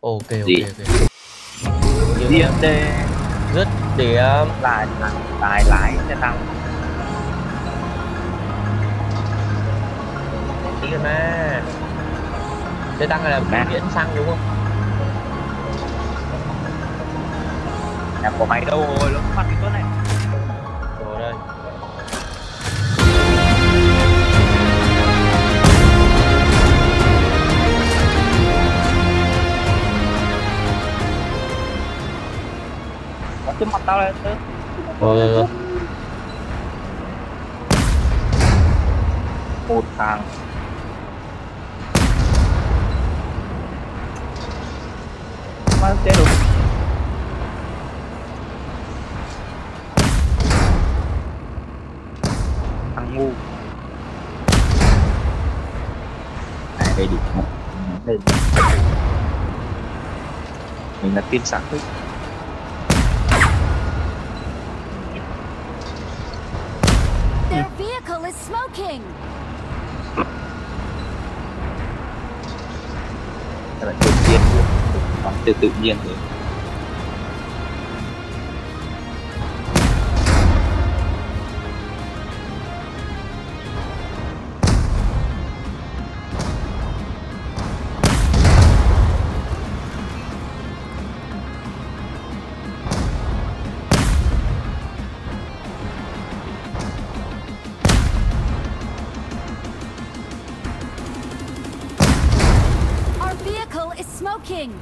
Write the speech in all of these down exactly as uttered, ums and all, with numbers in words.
Ok ok Gì? ok. Điểm đề Dứt điểm. lại lại lái xe tăng. Tí gần mà. Xe tăng này là Mẹ. miễn xăng đúng không? Nhà của mày đâu rồi, nó mặt cái con này. Rồi đây. Có trước mặt tao đây tớ. Rồi rồi rồi. Một thằng. Mà chết rồi. Thằng ngu. À, đây đi. Đây. Mình là tiên sáng thôi. Their vehicle is smoking. Các bạn tự nhiên luôn, bắn từ tự nhiên rồi. Our vehicle is smoking.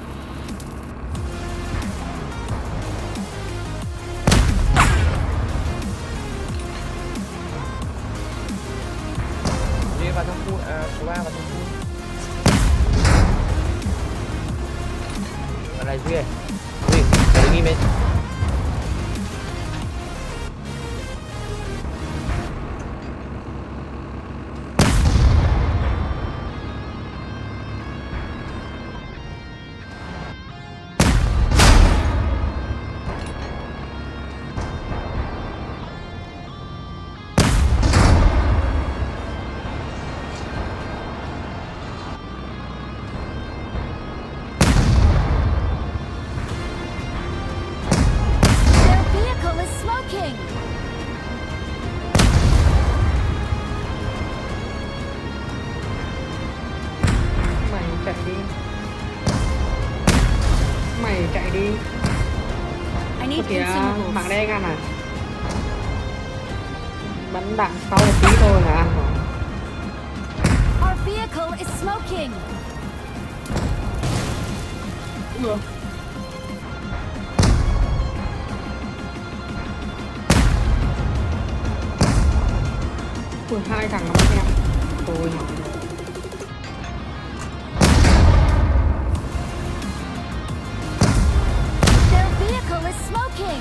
Đi vào trong khu, à, số ba vào trong khu. Ở này Duy ơi. Duy, mày đứng im đi. Their vehicle is smoking. Mày chạy đi. Mày chạy đi. I need Kìa, consumables. mạng đen ăn à. Bắn đạn sau một tí thôi là ăn rồi. Our vehicle is smoking. Ui, hai thằng nó bắn em. Tôi nhỏ. Their vehicle is smoking.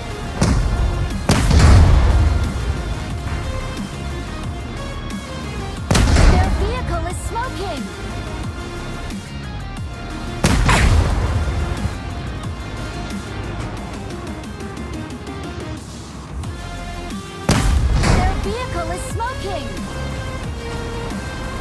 Their vehicle is smoking. Their vehicle is smoking.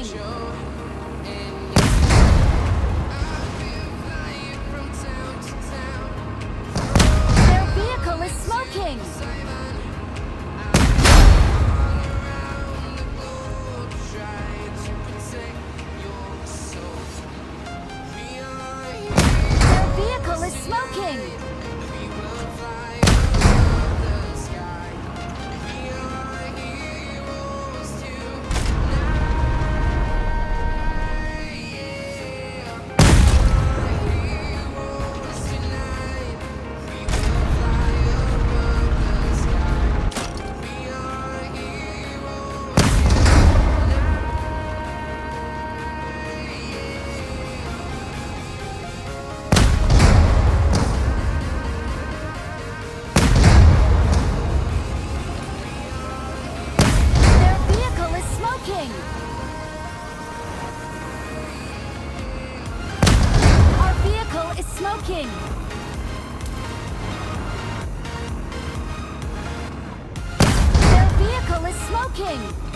smoking. Their vehicle is smoking. Their vehicle is smoking. Their vehicle is smoking. Our vehicle is smoking. Their vehicle is smoking.